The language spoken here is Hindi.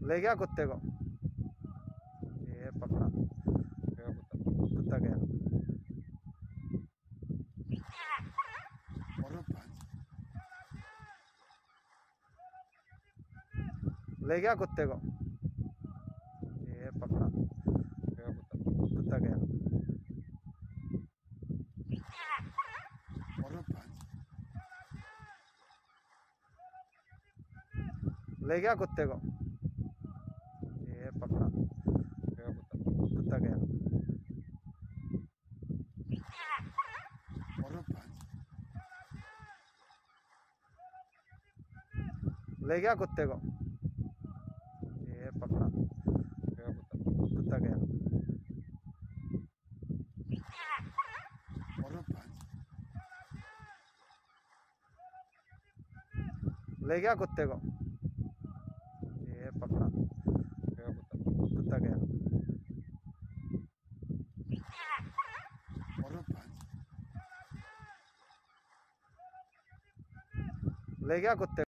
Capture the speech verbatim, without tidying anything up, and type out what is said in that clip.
ले गया कुत्ते को। ये पकड़ा। गया कुत्ता। कुत्ता गया। ले गया कुत्ते को। ये पकड़ा। गया कुत्ता। कुत्ता गया। ले गया कुत्ते को। ये पकड़ा। गया कुत्ता। कुत्ता गया। ले गया कुत्ते को। ये पकड़ा। गया कुत्ता। कुत्ता गया। ले गया कुत्ते को। ये पकड़ा। गया कुत्ता। कुत्ता गया। ले गया कुत्ते